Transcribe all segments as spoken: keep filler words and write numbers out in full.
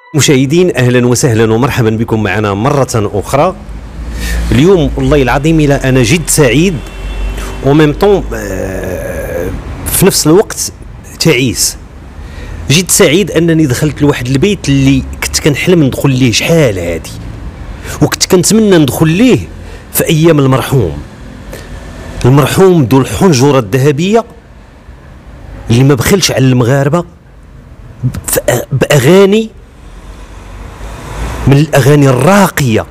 مشاهدين اهلا وسهلا ومرحبا بكم معنا مره اخرى. اليوم والله العظيم الى انا جد سعيد وميم طون في نفس الوقت تعيس. جد سعيد انني دخلت لواحد البيت اللي كنت كنحلم ندخل ليه شحال هادي، وكنت كنتمنى ندخل ليه في ايام المرحوم المرحوم ذو الحنجره الذهبيه اللي ما بخلش على المغاربه باغاني من الاغاني الراقيه،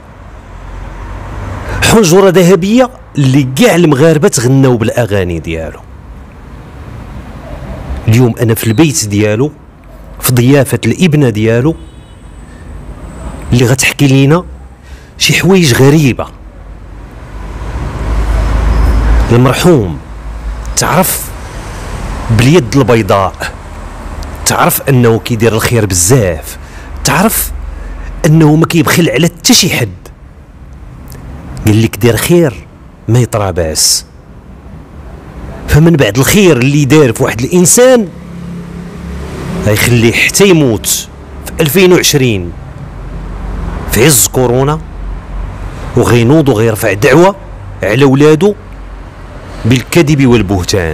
حنجره ذهبيه اللي كاع المغاربه تغناو بالاغاني ديالو. اليوم انا في البيت ديالو في ضيافه الابنه ديالو اللي غتحكي لينا شي حوايج غريبه. المرحوم تعرف باليد البيضاء، تعرف انه كيدير الخير بزاف، تعرف انه ما كيبخل على حتى شي حد. قال لك دير خير ما يطرى باس. فمن بعد الخير اللي دار في واحد الانسان غيخليه حتى يموت في ألفين وعشرين في عز كورونا، وغينوض وغيرفع دعوه على ولادو بالكذب والبهتان.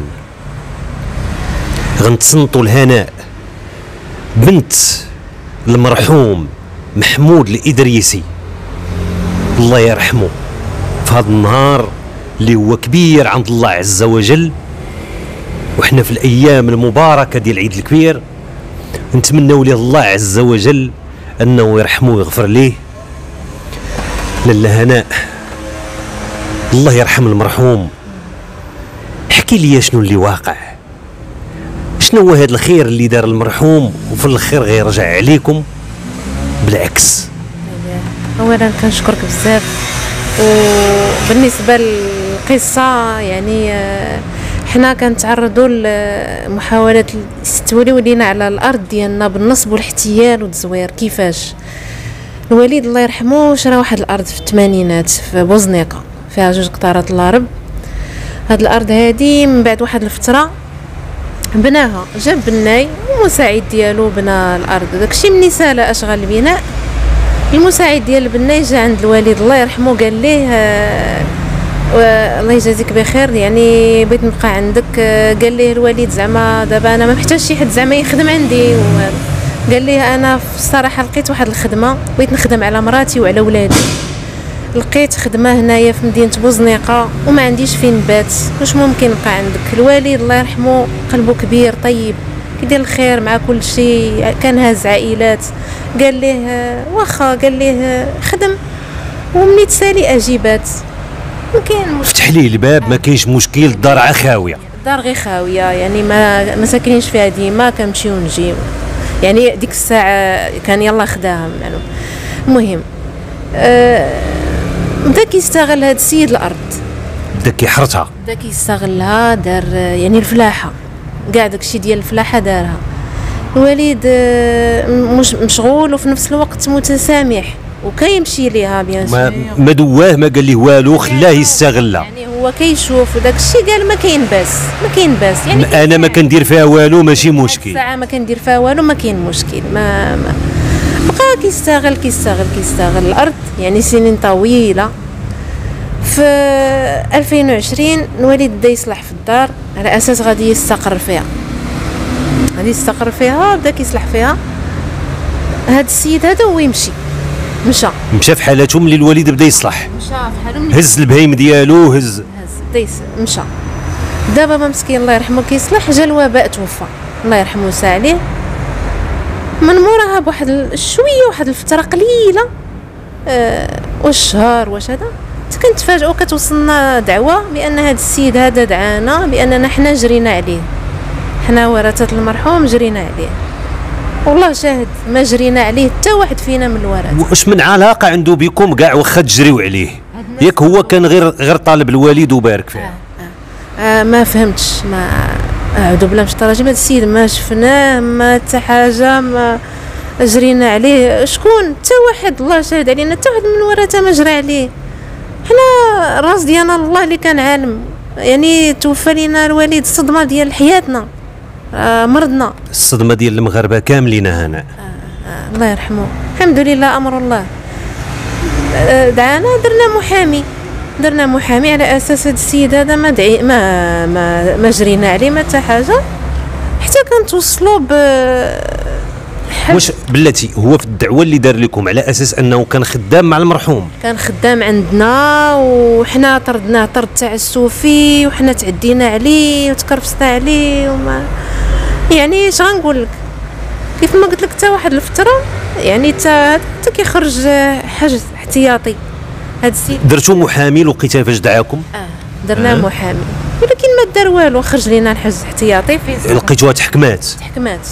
غنتصنتوا الهناء بنت المرحوم محمود الإدريسي الله يرحمه في هذا النهار اللي هو كبير عند الله عز وجل، وحنا في الأيام المباركة ديال العيد الكبير نتمنوا ليه الله عز وجل أنه يرحمه ويغفر ليه. لاله هناء الله يرحم المرحوم، احكي لي شنو اللي واقع، شنو هو هذا الخير اللي دار المرحوم وفي الاخير غيرجع عليكم بالعكس. اولا كنشكرك بزاف. وبالنسبه للقصه يعني حنا كنتعرضوا لمحاولات الاستولاء لينا على الارض ديالنا بالنصب والاحتيال والتزوير. كيفاش؟ الوالد الله يرحمه شرا واحد الارض في الثمانينات في بوزنيقه فيها جوج قطارات الارض. هاد الارض هادي من بعد واحد الفتره بناها، جاب بناي المساعد ديالو بنا الارض. داكشي ملي سال اشغال البناء المساعد ديال البناي جا عند الوالد الله يرحمه قال ليه آه الله يجازيك بخير يعني بغيت نبقى عندك. آه قال ليه الوالد زعما دابا انا ما محتاج شي حد زعما يخدم عندي. قال ليه انا في الصراحه لقيت واحد الخدمه بغيت نخدم على مراتي وعلى ولادي، لقيت خدمه هنايا في مدينه بوزنيقه وما عنديش فين نبات، واش ممكن نبقى عندك؟ الوالد الله يرحمه قلبه كبير طيب كيدير الخير مع كل شيء، كان هاز عائلات. قال ليه واخا، قال ليه خدم ومني تسالي اجيبات ممكن فتح ليه الباب ما كاينش مشكل. الدار عا خاويه، الدار غير خاويه يعني ما ما ساكنينش فيها ديما، كنمشيو ونجيو يعني ديك الساعه كان يلا خداها معلوم. المهم أه بدا كيستغل هاد السيد الارض، بدا كيحرتها، بدا كيستغلها. دار يعني الفلاحه كاع داكشي ديال الفلاحه دارها. الوالد مش مشغول وفي نفس الوقت متسامح وكيمشي ليها بيان ما, ما دواه ما قال ليه والو، خلاه يستغلها. يعني هو كيشوف داكشي قال ما كاين باس ما كاين باس يعني انا ما كندير فيها والو ماشي مشكل، الساعه ما كندير فيها والو ما كاين مشكل. ما, ما بقى كيستغل كيستغل كيستغل الارض يعني سنين طويله. في ألفين وعشرين الوالد بدا يصلح في الدار على اساس غادي يستقر فيها، غادي يستقر فيها بدا كيصلح فيها. هاد السيد هذا هو يمشي مشى مشى في حالاتهم اللي الوالد بدا يصلح، مشى في حالهم هز البهيم ديالو هز هز بدا مشى. دابا ما مسكين الله يرحمه كيصلح، جا الوباء توفى الله يرحمه وسع عليه. من موراها بواحد شويه واحد الفتره قليله أه واش شهر واش هذا كنتفاجئوا كتوصلنا دعوه بان هذا السيد هذا دعانا باننا حنا جرينا عليه، حنا ورثه المرحوم جرينا عليه. والله شاهد ما جرينا عليه حتى واحد فينا من الورثه. واش من علاقه عنده بكم كاع واخا تجريو عليه؟ ياك هو كان غير غير طالب الوالد وبارك فيه. آه. آه. آه ما فهمتش، ما اعوذ بالله من الشيطان الرجيم. هذا السيد ما شفناه ما حتى حاجه ما جرينا عليه. شكون؟ حتى واحد الله شاهد علينا حتى واحد من الورثه ما جرى عليه. حنا الراس ديالنا الله اللي كان عالم يعني توفى لينا الوالد. الصدمه ديال حياتنا آه مرضنا، الصدمه ديال المغاربه كاملين هنا. آه آه الله يرحمه، الحمد لله امر الله. دعانا درنا محامي درنا محامي على اساس هذا السيد هذا ما دعي ما ما, ما جرينا عليه ما حتى حاجه حتى كنتوصلوا ب واش بلاتي هو في الدعوه اللي دار لكم على اساس انه كان خدام مع المرحوم؟ كان خدام عندنا وحنا طردناه طرد تعسفي وحنا تعدينا عليه وتكرفسنا عليه وما يعني اش غنقول لك، كيف ما قلت لك حتى واحد الفتره يعني حتى حتى كيخرج حجز احتياطي. هاد السيد درتو محامي لقيتيه فاش دعاكم؟ اه درنا آه. محامي ولكن ما دار والو، خرج لينا الحجز الاحتياطي في لقيتوها تحكمات تحكمات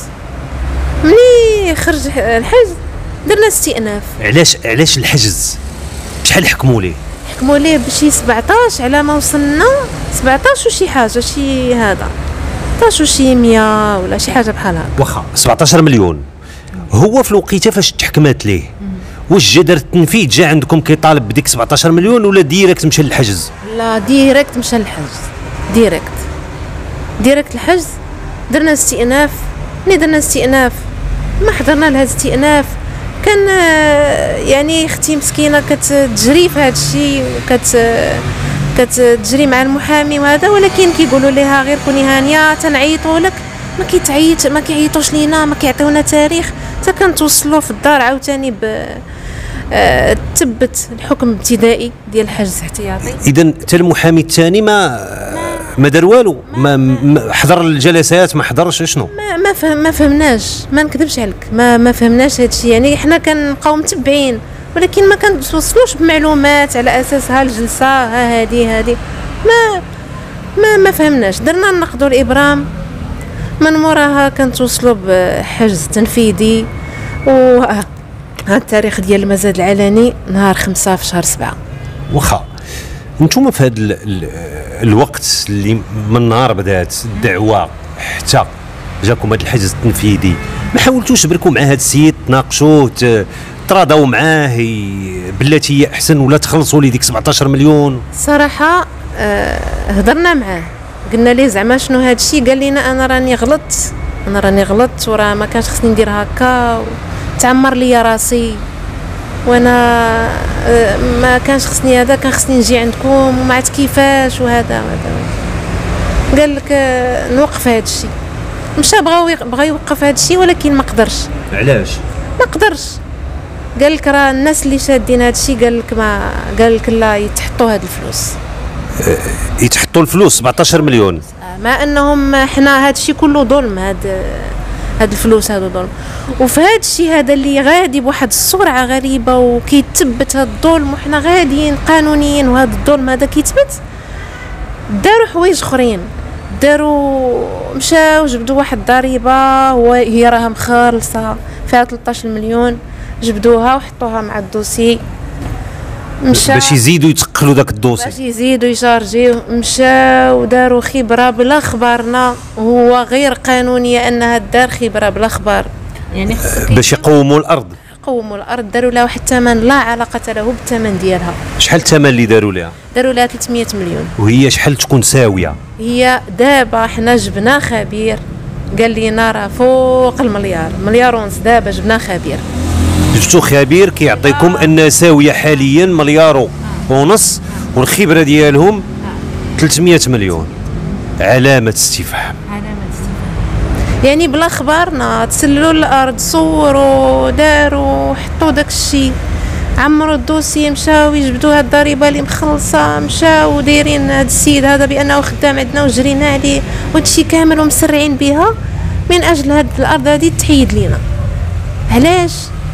ملي خرج الحجز درنا استئناف. علاش علاش الحجز؟ شحال حكموا ليه؟ حكموا ليه بشي سبعطاش على ما وصلنا، سبعطاش وشي حاجه شي هذا سبعطاش وشي مية ولا شي حاجه بحال هكا. واخا سبعطاش مليون. هو في الوقيته فاش تحكمات ليه واش جا دار التنفيذ، جا عندكم كيطالب بديك سبعطاش مليون ولا ديريكت مشى للحجز؟ لا ديريكت مشى للحجز، ديريكت ديريكت الحجز. درنا استئناف، ملي درنا استئناف ما حضرنا لهذا الاستئناف، كان يعني اختي مسكينه كتجري في هذا الشيء وكت كتجري مع المحامي وهذا، ولكن كيقولوا لها غير كوني هانيه تنعيطوا لك، ما كيتعيط ما كيعيطوش لينا، ما كيعطيونا تاريخ حتى كنتوصلوا في الدار عاوتاني ب تثبت الحكم الابتدائي ديال الحجز الاحتياطي. اذا حتى المحامي الثاني ما ما دار والو، ما, ما حضر الجلسات، ما حضرش شنو؟ ما ما فهم ما فهمناش، ما نكذبش عليك، ما ما فهمناش هذا الشيء. يعني حنا كنبقاو متبعين ولكن ما كنتوصلوش بمعلومات على اساس ها الجلسه ها هذه هذه ما ما ما فهمناش. درنا نقضوا الابرام، من موراها كنتوصلوا بحجز تنفيذي، و ها التاريخ ديال المزاد العلني نهار خمسة في شهر سبعة. واخا نتوما في هذا الوقت اللي من نهار بدات الدعوه حتى جاكم هذا الحجز التنفيذي، ما حاولتوش تبركوا مع هذا السيد تناقشوا تراضوا معاه بلاتي احسن ولا تخلصوا لي ديك سبعطاش مليون؟ صراحه أه هضرنا معاه قلنا ليه زعما شنو هذا الشيء، قال لنا انا راني غلطت انا راني غلطت وراه ما كانش خصني ندير هكا، تعمر لي راسي وانا أه ما كانش خصني هذا، كان خصني نجي عندكم وما عرفت كيفاش وهذا وهذا. قال لك أه نوقف هذا الشيء، مشى بغى بغى يوقف هذا الشيء ولكن ما قدرش. علاش؟ ما قدرش، قال لك راه الناس اللي شادين هذا الشيء، قال لك ما قال لك لا يتحطوا هاد الفلوس. أه يتحطوا الفلوس سبعطاش مليون، مع انهم حنا هذا الشيء كله ظلم، هاد هاد الفلوس هادو ظلم. وفي هاد الشيء هذا اللي غادي بواحد السرعه غريبه وكيتثبت هاد الظلم وحنا غاديين قانونيا وهذا الظلم هذا كيتثبت، داروا حوايج اخرين، داروا مشاو جبدوا واحد الضريبه وهي راها مخالصه فيها ثلاثطاش مليون، جبدوها وحطوها مع الدوسي، مشى باش يزيدوا يتقلوا داك الدوسي، باش يزيدوا يشارجيوه. مشاو داروا خبره بلا خبرنا، وهو غير قانونيه انها دار خبره بلا خبر، يعني باش يقوموا الارض قوموا الارض، داروا لها واحد الثمن لا علاقه له بالثمن ديالها. شحال الثمن اللي داروا لها؟ داروا لها ثلاثمية مليون. وهي شحال تكون ساويه؟ هي دابا حنا جبنا خبير قال لنا راه فوق المليار، مليار ونص، دابا جبنا خبير، جبتوا خبير كيعطيكم آه. ان ساويه حاليا مليار آه. ونص، والخبره ديالهم آه. ثلاثمية مليون. علامه استفهام، علامه استفهام. يعني بلا خبرنا تسللوا الارض، صوروا داروا حطوا داك الشيء، عمروا الدوسي، مشاو يجبدوا هاد الضريبه اللي مخلصه، مشاو دايرين هاد السيد هذا بانه خدام عندنا وجرينا عليه وهاد الشيء كامل ومسرعين بها من اجل هاد الارض هذه تحيد لينا. علاش؟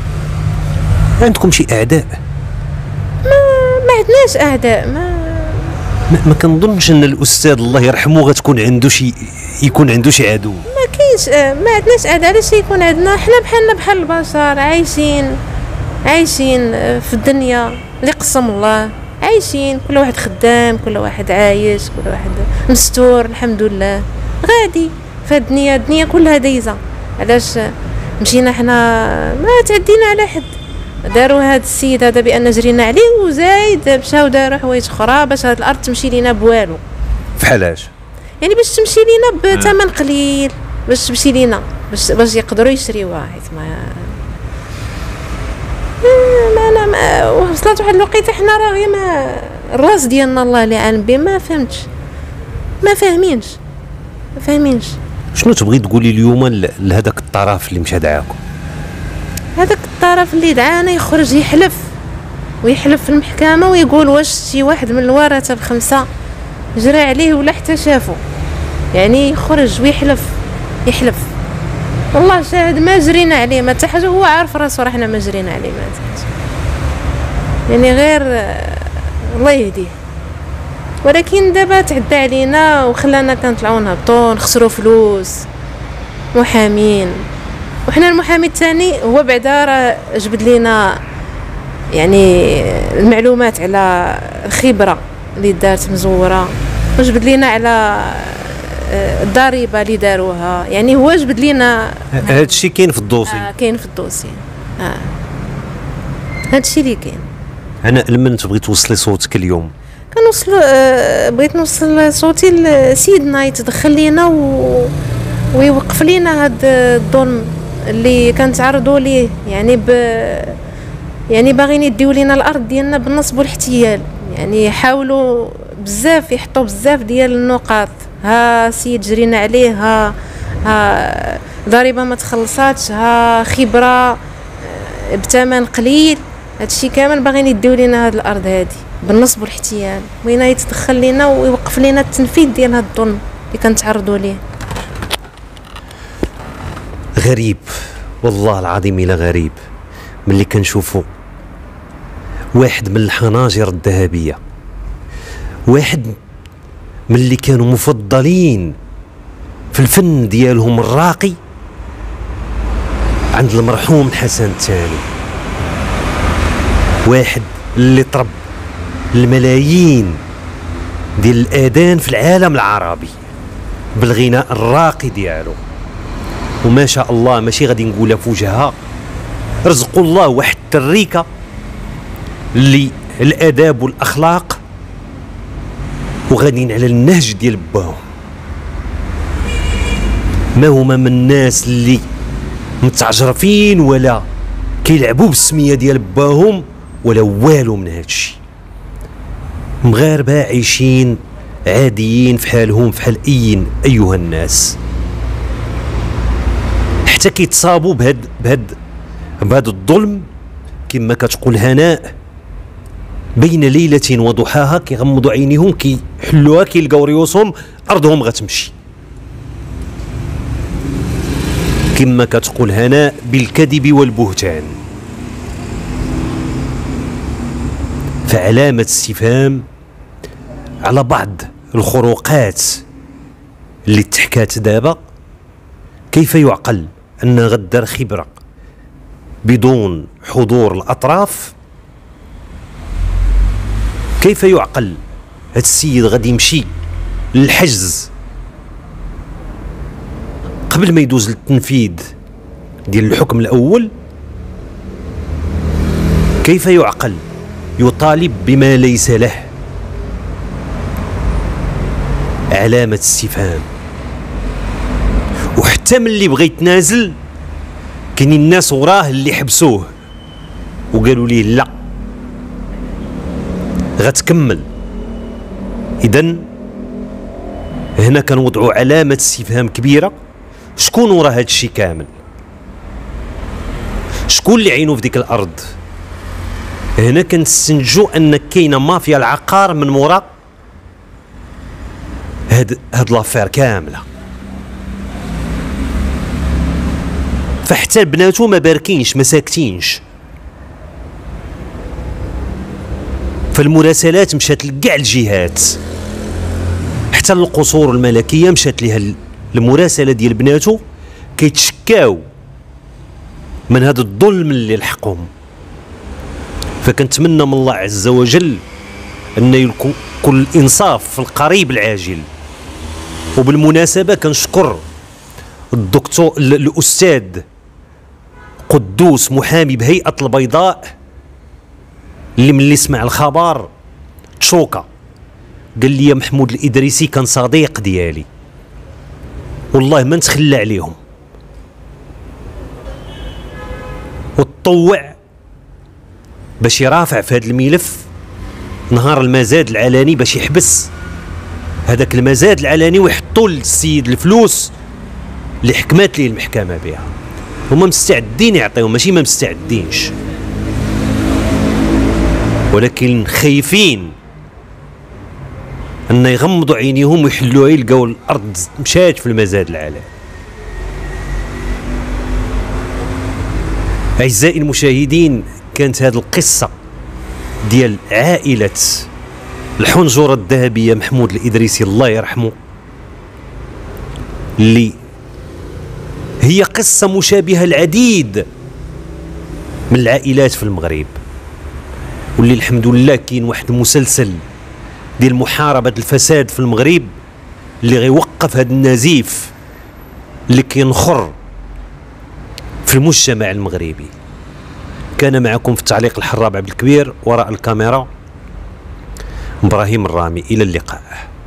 عندكم شي اعداء؟ ما ما عندناش اعداء، ما ما, ما كنظنش ان الاستاذ الله يرحمه غتكون عنده شي يكون عنده شي عدو. ما كاينش، ما عندناش اعداء. علاش يكون عندنا؟ حنا بحالنا بحال البشر، عايشين عايشين في الدنيا اللي قسم الله، عايشين كل واحد خدام، كل واحد عايش، كل واحد مستور الحمد لله، غادي في الدنيا. الدنيا كلها دايزه. علاش مشينا حنا ما تعدينا على حد؟ داروا هذا السيد هذا بان جرينا عليه وزايد مشاو داروا حوايج اخرى باش هاد الارض تمشي لينا بوالو. فحالاش؟ يعني باش تمشي لينا بثمن قليل، باش تمشي لينا باش باش يقدروا يشريوها، حيت ما ما وصلت واحد الوقيته حنا راه غير ما الراس ديالنا الله اللي عالم به ما فهمتش ما فاهمينش ما فاهمينش. شنو تبغي تقولي اليوم لهذاك الطرف اللي مشى دعاكم؟ هذاك الطرف اللي دعانا يخرج يحلف ويحلف في المحكمه ويقول واش شي واحد من الورثه الخمسه جرى عليه ولا حتى شافو، يعني يخرج ويحلف يحلف. والله شاهد ما جرينا عليه ما حتى حاجه، هو عارف راسو راه حنا ما جرينا عليه ما حتى حاجه، يعني غير الله يهديه. ولكن دابا تعدى علينا وخلانا كنطلعوا نهبطوا نخسروا فلوس محامين، وحنا المحامي الثاني هو بعدا راه جبد لينا يعني المعلومات على الخبره اللي دارت مزوره، وجبد لينا على الضريبه اللي داروها، يعني هو جبد لينا هذا الشيء كاين في الدوسي. آه كاين في الدوسي اه هذا الشيء اللي كاين. انا لمن تبغي توصلي صوتك اليوم؟ كنوصل آه بغيت نوصل صوتي لسيدنا يتدخل لينا و... ويوقف لينا هذا الظلم اللي كنتعرضوا ليه، يعني ب يعني باغيين يديو لينا الارض ديالنا بالنصب والاحتيال، يعني حاولوا بزاف يحطوا بزاف ديال النقاط، ها سيد جرينا عليه، ها ها ضريبه ما تخلصاتش، ها خبره بثمن قليل، هادشي كامل باغيين يديو لينا هاد الارض هادي بالنصب والاحتيال. وين يتدخل لينا ويوقف لينا التنفيذ ديال هاد الظلم اللي كنتعرضوا ليه. غريب والله العظيم الا غريب ملي كنشوفوا واحد من الحناجر الذهبيه، واحد من اللي كانوا مفضلين في الفن ديالهم الراقي عند المرحوم الحسن الثاني، واحد اللي طرب الملايين ديال الآذان في العالم العربي بالغناء الراقي ديالو، وما شاء الله ماشي غادي نقولها في وجهها، رزقوا الله واحد التريكه اللي الاداب والاخلاق وغاديين على النهج ديال باهم. ما هما من الناس اللي متعجرفين ولا كيلعبوا بالسميه ديال باهم ولا والو من هادشي، مغاربه عايشين عاديين في حالهم في حال اي ايها الناس، حتى كيتصابوا بهاد بهاد بهاد الظلم كما كتقول هناء، بين ليلة وضحاها كيغمضوا عينيهم كيحلوها كيلقاو ريوسهم ارضهم غتمشي، كما كتقول هناء بالكذب والبهتان. فعلامة استفهام على بعض الخروقات اللي تحكات دابا. كيف يعقل أن غدار خبرة بدون حضور الأطراف؟ كيف يعقل هاد السيد غادي يمشي للحجز قبل ما يدوز للتنفيذ ديال الحكم الأول؟ كيف يعقل يطالب بما ليس له؟ علامة استفهام. وحتى من اللي بغى يتنازل كاينين الناس وراه اللي حبسوه وقالوا ليه لا غتكمل. اذن هنا كنوضعوا علامة استفهام كبيرة. شكون ورا هذا الشيء كامل؟ شكون اللي عينو في ديك الارض؟ هنا كنستنتجوا ان كاينه مافيا العقار من وراء هاد هاد لافير كامله. فحتى بناتو ما باركينش ما ساكتينش، فالمراسلات مشات لكاع الجهات، حتى القصور الملكيه مشات لها المراسله ديال بناتو كيتشكاو من هذا الظلم اللي لحقهم. فكنتمنى من الله عز وجل ان يكون كل الانصاف في القريب العاجل. وبالمناسبه كنشكر الدكتور الاستاذ قدوس محامي بهيئه البيضاء اللي ملي سمع الخبر تشوكا قال لي محمود الادريسي كان صديق ديالي والله ما نتخلى عليهم، وتطوع باش يرافع في هذا الملف نهار المزاد العلني باش يحبس هذاك المزاد العلني ويحطوا للسيد الفلوس اللي حكمات ليه المحكمه بها. هما مستعدين يعطيهم، ماشي ما مستعدينش، ولكن خايفين ان يغمضوا عينيهم ويحلوها يلقاو الارض مشات في المزاد العلني. اعزائي المشاهدين، كانت هذه القصه ديال عائله الحنجره الذهبيه محمود الإدريسي الله يرحمه، اللي هي قصه مشابهه العديد من العائلات في المغرب، واللي الحمد لله كاين واحد المسلسل ديال محاربه الفساد في المغرب اللي غيوقف هذا النزيف اللي كينخر في المجتمع المغربي. كان معكم في التعليق الحراب عبد الكبير، وراء الكاميرا ابراهيم الرامي. الى اللقاء.